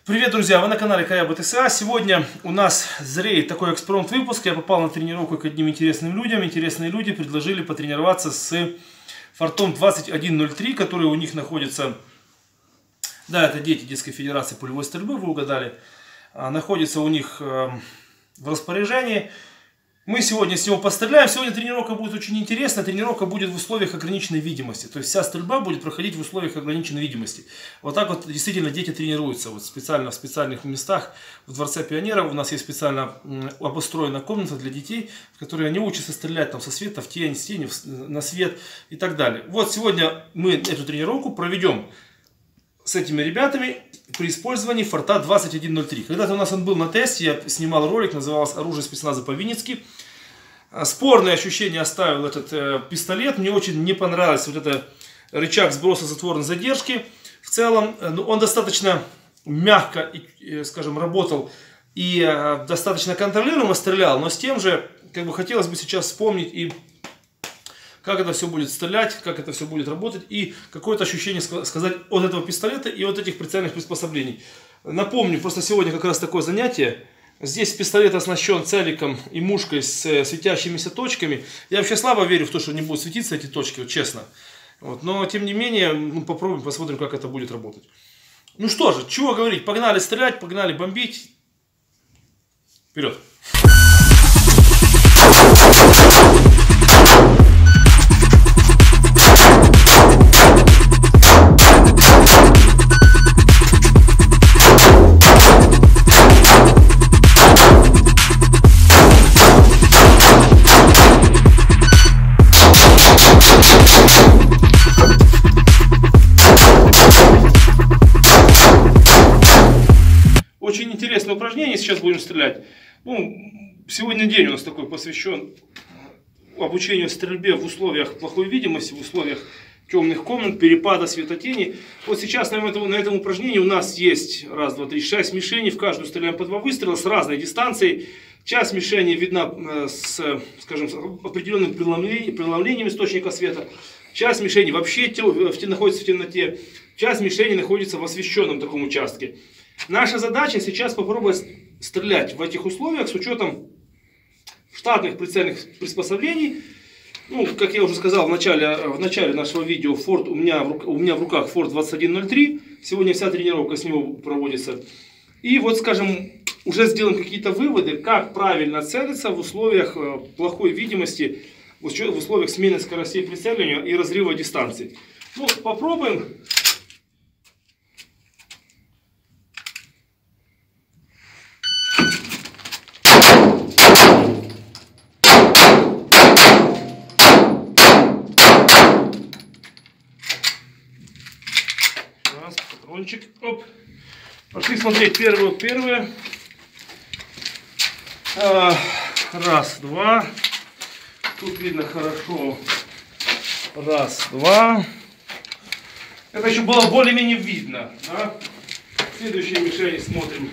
Привет, друзья! Вы на канале Каяба ТСА. Сегодня у нас зреет такой экспромт-выпуск. Я попал на тренировку к одним интересным людям. Интересные люди предложили потренироваться с фортом 2103, который у них находится... Да, это дети детской федерации пулевой стрельбы, вы угадали. Находится у них в распоряжении. Мы сегодня с него постреляем. Сегодня тренировка будет очень интересная. Тренировка будет в условиях ограниченной видимости. То есть вся стрельба будет проходить в условиях ограниченной видимости. Вот так вот действительно дети тренируются. Вот специально в специальных местах в Дворце пионеров. У нас есть специально обустроена комната для детей, в которой они учатся стрелять там, со света в тень, с тени на свет и так далее. Вот сегодня мы эту тренировку проведем с этими ребятами при использовании форта 2103. Когда-то у нас он был на тесте, я снимал ролик, назывался «Оружие спецназа по-винницки». Спорные ощущения оставил этот пистолет. Мне очень не понравился вот этот рычаг сброса затворной задержки. В целом, он достаточно мягко, скажем, работал и достаточно контролируемо стрелял. Но с тем же, как бы хотелось бы сейчас вспомнить и как это все будет стрелять, как это все будет работать и какое-то ощущение сказать от этого пистолета и от этих прицельных приспособлений. Напомню, просто сегодня как раз такое занятие. Здесь пистолет оснащен целиком и мушкой с светящимися точками. Я вообще слабо верю в то, что не будут светиться эти точки, вот честно. Вот. Но тем не менее, попробуем, посмотрим, как это будет работать. Ну что же, чего говорить, погнали стрелять, погнали бомбить. Вперед! Очень интересное упражнение, сейчас будем стрелять. Сегодня день у нас такой посвящен обучению стрельбе в условиях плохой видимости, в условиях темных комнат, перепада светотени. Вот сейчас на этом упражнении у нас есть 1, 2, 3, 6 мишеней, в каждую стреляем по 2 выстрела с разной дистанцией. Часть мишени видна с, скажем, с определенным преломлением источника света. Часть мишени вообще находится в темноте. Часть мишени находится в освещенном таком участке. Наша задача сейчас попробовать стрелять в этих условиях с учетом штатных прицельных приспособлений. Как я уже сказал в начале нашего видео, у меня в руках форт 2103. Сегодня вся тренировка с него проводится. И вот, скажем, уже сделаем какие-то выводы, как правильно целиться в условиях плохой видимости, в условиях смены скоростей прицеливания и разрыва дистанции. Попробуем. Патрончик. Оп. Пошли смотреть первые. 1, 2. Тут видно хорошо. 1, 2. Это еще было более-менее видно. Да? Следующие мишени смотрим.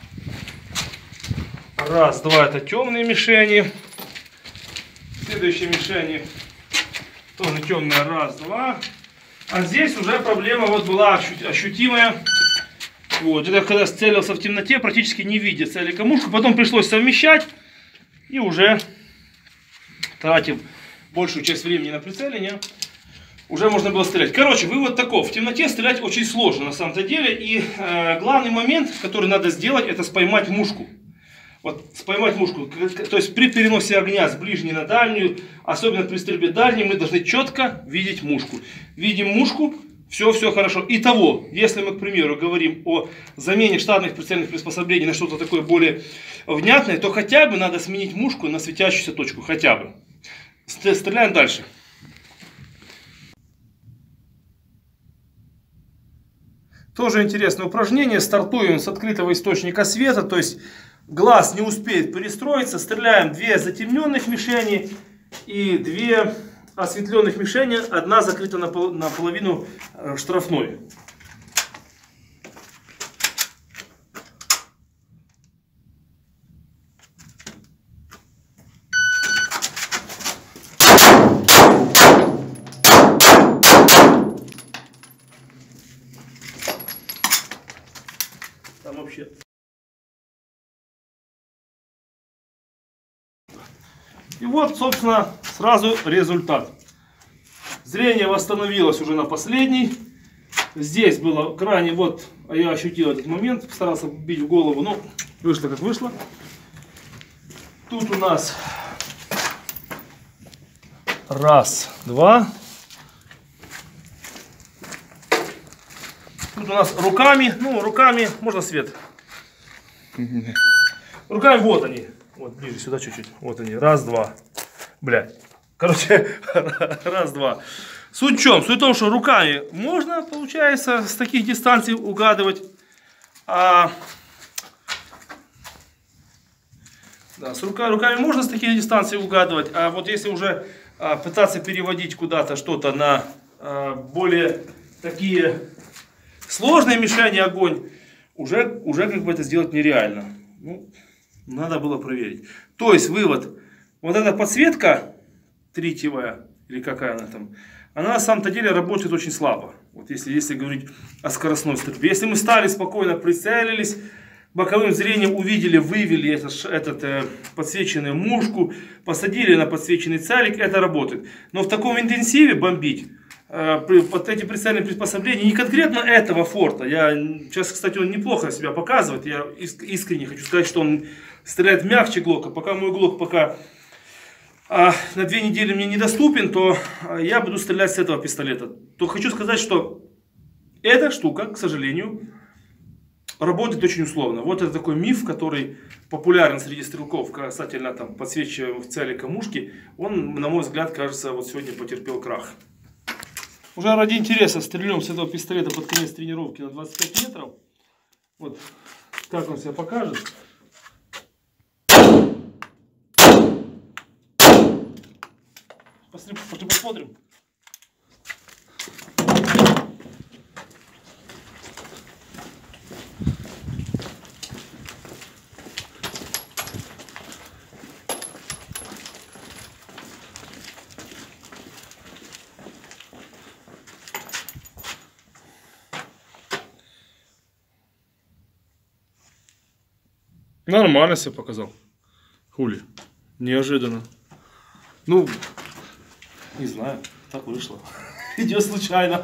1, 2. Это темные мишени. Следующие мишени тоже темные. 1, 2. А здесь уже проблема была ощутимая. Вот, это когда целился в темноте, практически не видя целиком мушку. Потом пришлось совмещать. И уже тратив большую часть времени на прицеливание, уже можно было стрелять. Короче, вывод таков. В темноте стрелять очень сложно на самом-то деле. И главный момент, который надо сделать, это споймать мушку. Вот, споймать мушку. То есть при переносе огня с ближней на дальнюю, особенно при стрельбе дальней, мы должны четко видеть мушку. Видим мушку, все хорошо. Итого, если мы, к примеру, говорим о замене штатных прицельных приспособлений на что-то такое более внятное, то хотя бы надо сменить мушку на светящуюся точку. Хотя бы. Стреляем дальше. Тоже интересное упражнение. Стартуем с открытого источника света. То есть глаз не успеет перестроиться. Стреляем 2 затемненных мишени и 2 осветленных мишени. Одна закрыта наполовину штрафной. И вот, собственно, сразу результат. Зрение восстановилось уже на последней. Здесь было крайне, вот, я ощутил этот момент, постарался бить в голову, но вышло как вышло. Тут у нас раз, два. Тут у нас руками, ну руками, можно свет. Руками вот они. Вот ближе сюда чуть-чуть. Вот они. Раз, два. Блядь. Короче, раз, два. Суть в чем? Суть в том, что руками можно, получается, с таких дистанций угадывать. Да, с руками можно с таких дистанций угадывать. А вот если уже пытаться переводить куда-то что-то на более такие сложные мишени огонь, уже как бы это сделать нереально. Ну, надо было проверить. То есть вывод. Вот эта подсветка тритиевая, или какая она там, она на самом-то деле работает очень слабо. Вот если говорить о скоростной стрельбе. Если мы стали спокойно, прицелились, боковым зрением увидели, вывели этот подсвеченную мушку, посадили на подсвеченный целик, это работает. Но в таком интенсиве бомбить, вот эти прицельные приспособления, не конкретно этого форта. Сейчас, кстати, он неплохо себя показывает. Я искренне хочу сказать, что он стреляет мягче Глока. Пока мой Глок на 2 недели мне недоступен, то я буду стрелять с этого пистолета. То хочу сказать, что эта штука, к сожалению, работает очень условно. Вот это такой миф, который популярен среди стрелков касательно там подсвечиваемых целей мушки. Он, на мой взгляд, кажется, вот сегодня потерпел крах. Уже ради интереса стрельнем с этого пистолета под конец тренировки на 25 метров. Вот как он себя покажет. Пошли посмотрим. Нормально себя показал. Хули. Неожиданно. Ну, не знаю, так вышло. Идет случайно.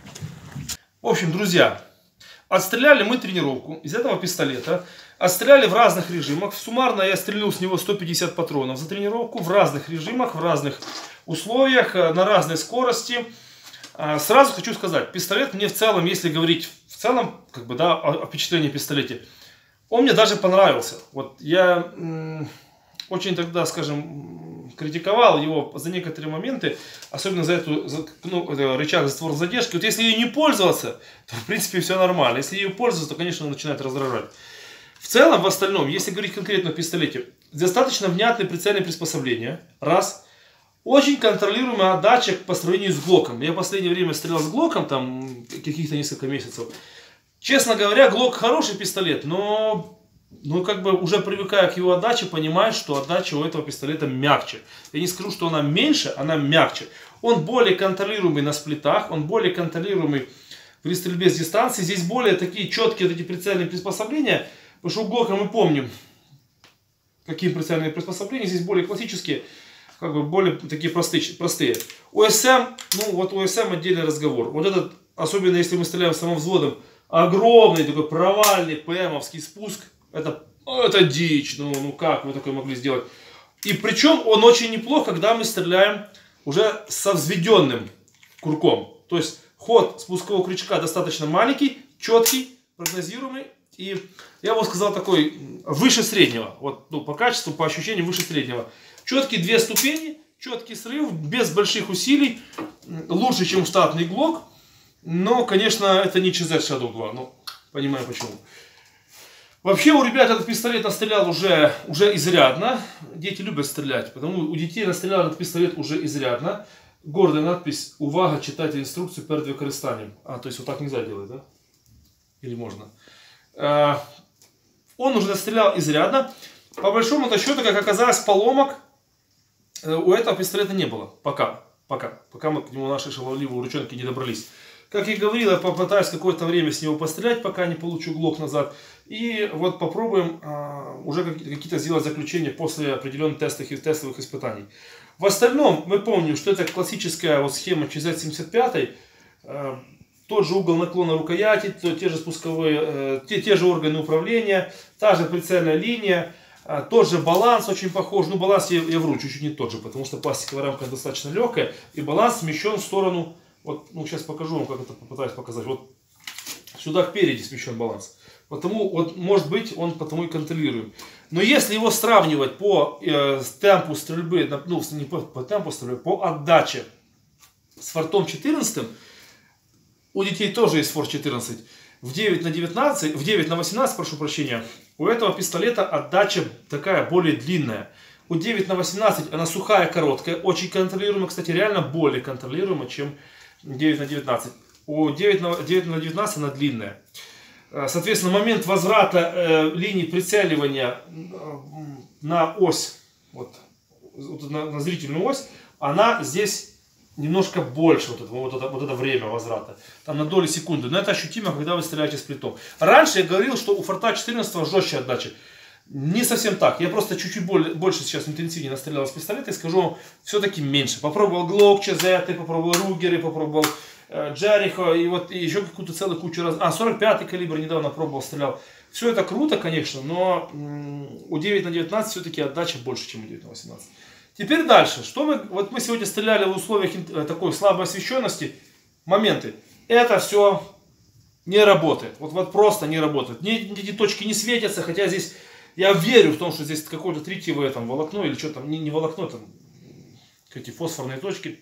В общем, друзья, отстреляли мы тренировку из этого пистолета. Отстреляли в разных режимах. Суммарно я стрелил с него 150 патронов за тренировку. В разных режимах, в разных условиях, на разной скорости. Сразу хочу сказать, пистолет мне в целом, если говорить в целом, как бы, да, о впечатлении о пистолете, он мне даже понравился. Вот я очень тогда, скажем, критиковал его за некоторые моменты, особенно за эту рычаг затвор задержки. Вот если ее не пользоваться, то в принципе все нормально. Если ее пользоваться, то, конечно, он начинает раздражать. В целом, в остальном, если говорить конкретно о пистолете, достаточно внятные прицельные приспособления. Раз. Очень контролируемая отдача по сравнению с Глоком. Я в последнее время стрелял с Глоком, там каких-то несколько месяцев. Честно говоря, Глок хороший пистолет, но как бы уже привыкая к его отдаче, понимаю, что отдача у этого пистолета мягче. Я не скажу, что она меньше, она мягче. Он более контролируемый на сплитах, он более контролируемый при стрельбе с дистанции. Здесь более такие четкие вот эти прицельные приспособления. Потому что у Глока мы помним, какие прицельные приспособления. Здесь более классические, как бы более такие простые. УСМ, ну вот УСМ отдельный разговор. Вот этот, особенно если мы стреляем самовзводом, огромный такой провальный ПМовский спуск. Это дичь. Ну как вы такое могли сделать? И причем он очень неплох, когда мы стреляем уже со взведенным курком. То есть ход спускового крючка достаточно маленький, четкий, прогнозируемый. И я бы сказал такой выше среднего. Вот, ну, по качеству, по ощущениям выше среднего. Четкие 2 ступени, четкий срыв, без больших усилий. Лучше, чем штатный Глок. Но, конечно, это не ЧЗ Shadow 2. Ну, понимаю почему. Вообще у ребят этот пистолет настрелял уже изрядно. Дети любят стрелять. Потому у детей настрелял этот пистолет уже изрядно. Гордая надпись «Увага, читайте инструкцию перед використанием». То есть вот так нельзя делать, да? Или можно? Он уже настрелял изрядно. По большому счету, как оказалось, поломок у этого пистолета не было. Пока мы к нему наши шаловливые ручонки не добрались. Как я говорил, я попытаюсь какое-то время с него пострелять, пока не получу глок назад. И вот попробуем уже какие-то сделать заключения после определенных тестовых испытаний. В остальном мы помним, что это классическая вот схема GZ75. Тот же угол наклона рукояти, те же спусковые, те же органы управления, та же прицельная линия, тот же баланс очень похож. Ну, баланс я вру, чуть-чуть не тот же, потому что пластиковая рамка достаточно легкая. И баланс смещен в сторону, вот, ну, сейчас покажу вам, как это попытаюсь показать. Вот сюда впереди смещен баланс. Потому, вот, может быть, он потому и контролируем. Но если его сравнивать по темпу стрельбы, ну, не по темпу стрельбы, по отдаче с фортом 14, у детей тоже есть форт 14. В 9 на 19, в 9 на 18, прошу прощения, у этого пистолета отдача такая более длинная. У 9 на 18 она сухая, короткая, очень контролируемая, кстати, реально более контролируемая, чем 9 на 19. У 9 на 19 она длинная. Соответственно, момент возврата линии прицеливания на ось, вот на зрительную ось, она здесь немножко больше, вот это время возврата. Там на доли секунды. Но это ощутимо, когда вы стреляете с плитом. Раньше я говорил, что у форта 14 жестче отдача. Не совсем так. Я просто чуть-чуть больше сейчас интенсивнее настрелял с пистолета и скажу вам, все-таки меньше. Попробовал Glock, ЧЗ, попробовал Ругеры, попробовал Джерихо и вот и еще какую-то целую кучу раз. 45-й калибр недавно пробовал, стрелял. Все это круто, конечно, но у 9 на 19 все-таки отдача больше, чем у 9 на 18. Теперь дальше. Вот мы сегодня стреляли в условиях такой слабой освещенности. Моменты. Это все не работает. Вот просто не работает. Эти точки не светятся, хотя здесь я верю в том, что здесь какое-то тритиевое там волокно или что там, не волокно, там эти фосфорные точки.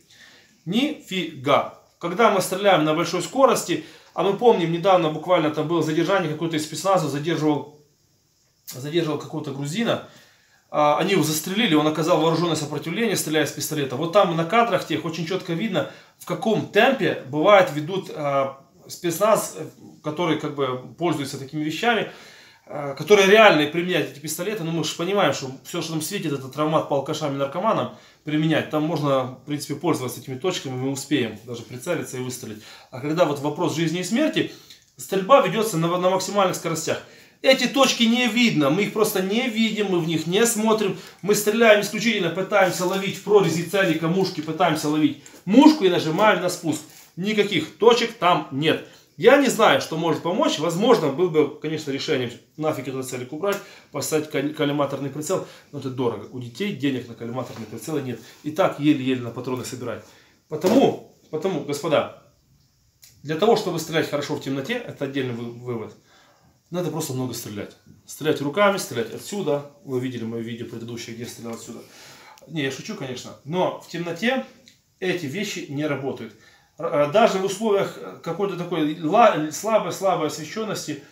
Нифига. Когда мы стреляем на большой скорости, а мы помним, недавно буквально там было задержание, какой-то из спецназа задерживал какого-то грузина. Они его застрелили, он оказал вооруженное сопротивление, стреляя с пистолета. Вот там на кадрах тех очень четко видно, в каком темпе бывает ведут спецназ, который как бы пользуется такими вещами, которые реально применяют эти пистолеты. Но мы же понимаем, что все, что нам светит, это травмат по алкашам и наркоманам применять. Там можно, в принципе, пользоваться этими точками, мы успеем даже прицелиться и выстрелить. А когда вот вопрос жизни и смерти, стрельба ведется на максимальных скоростях. Эти точки не видно, мы их просто не видим, мы в них не смотрим. Мы стреляем исключительно, пытаемся ловить в прорези целика мушки, пытаемся ловить мушку и нажимаем на спуск. Никаких точек там нет. Я не знаю, что может помочь. Возможно, было бы, конечно, решением нафиг этот целик убрать, поставить коллиматорный прицел. Но это дорого. У детей денег на коллиматорные прицелы нет. И так еле-еле на патроны собирать. Потому, господа, для того, чтобы стрелять хорошо в темноте, это отдельный вывод. Надо просто много стрелять. Стрелять руками, стрелять отсюда. Вы видели мое видео предыдущее, где я стрелял отсюда. Не, я шучу, конечно. Но в темноте эти вещи не работают. Даже в условиях какой-то такой слабой освещенности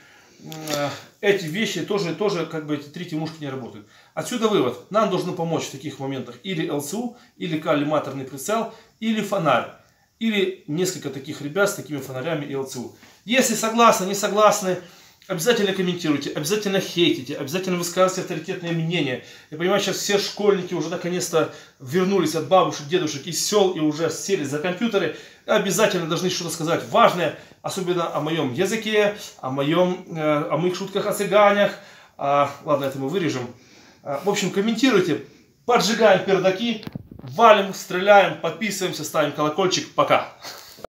эти вещи тоже как бы эти третьи мушки не работают. Отсюда вывод. Нам должны помочь в таких моментах или ЛЦУ, или коллиматорный прицел, или фонарь. Или несколько таких ребят с такими фонарями и ЛЦУ. Если согласны, не согласны, обязательно комментируйте, обязательно хейтите, обязательно высказывайте авторитетное мнение. Я понимаю, сейчас все школьники уже наконец-то вернулись от бабушек, дедушек из сел и уже сели за компьютеры. Обязательно должны что-то сказать важное, особенно о моем языке, о моих шутках о цыганях. Ладно, это мы вырежем. В общем, комментируйте, поджигаем пердаки, валим, стреляем, подписываемся, ставим колокольчик. Пока!